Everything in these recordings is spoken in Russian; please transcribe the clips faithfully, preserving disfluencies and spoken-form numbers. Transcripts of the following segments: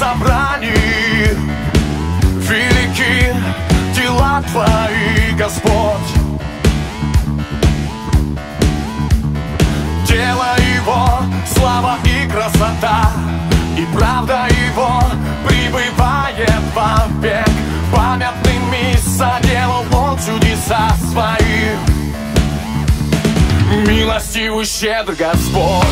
собраний. Велики дела Твои, Господь. Дело Его, слава и красота, и правда Его пребывает вовек. Памятными соделал Он чудеса Свои. Милостивый, щедр Господь.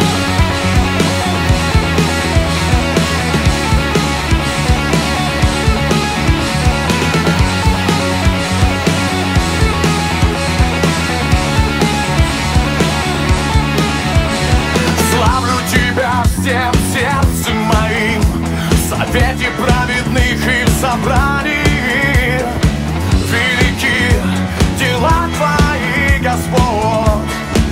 Славлю Тебя всем сердцем моим, в совете праведных и в собрании. Велики дела Твои, Господь.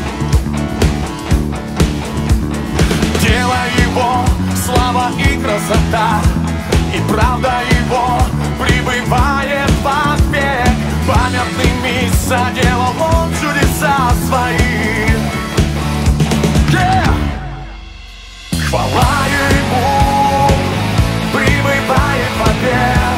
Дело Его, слава и красота, и правда Его пребывает вовек. Памятными соделал Он чудеса Свои. Yeah! Хвала Ему пребывает вовек.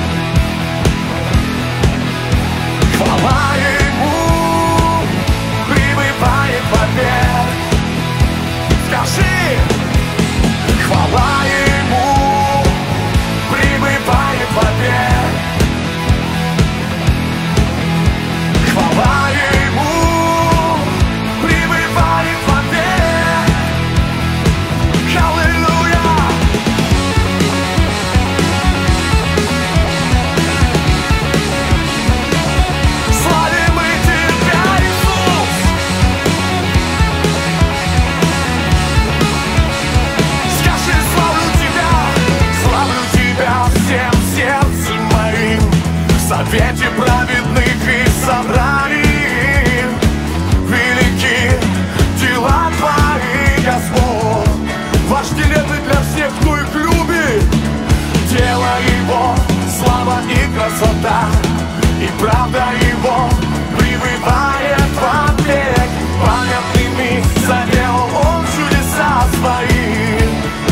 Хвала Ему пребывает вовек. Скажи! Хвала Ему пребывает вовек. Хвала Ему пребывает вовек. Аллилуйя! Славим мы Тебя, Иисус! Скажи: славлю Тебя, славлю Тебя всем сердцем моим, в совете праведных и собраний. Велики дела Твои, Господь. Вожделенный для всех, кто их любит. Дело Его, слава и красота, и правда Его пребывает вовек. Памятными соделал Он чудеса Свои.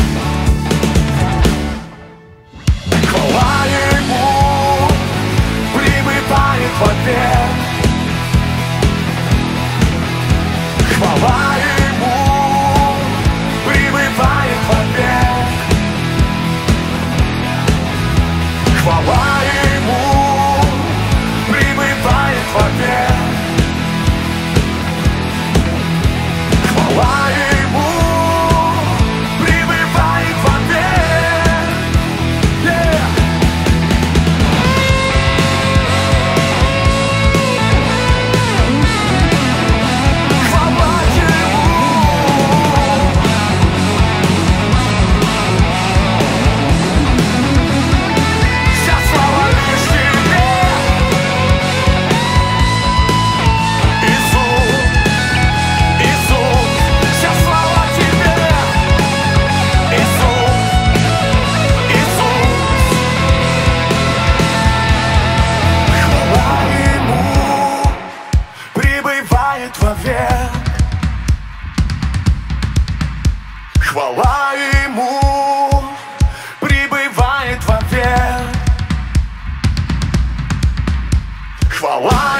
Хвала Ему пребывает вовек. Хвала Ему пребывает вовек. Хвала Ему пребывает вовек. Хвала Ему пребывает вовек. Yeah! Хвала Ему. Вся слава лишь Тебе, Иисус, Иисус. Вся слава Тебе, Иисус, Иисус. Хвала Ему пребывает вовек. Хвала Ему пребывает вовек. Хвала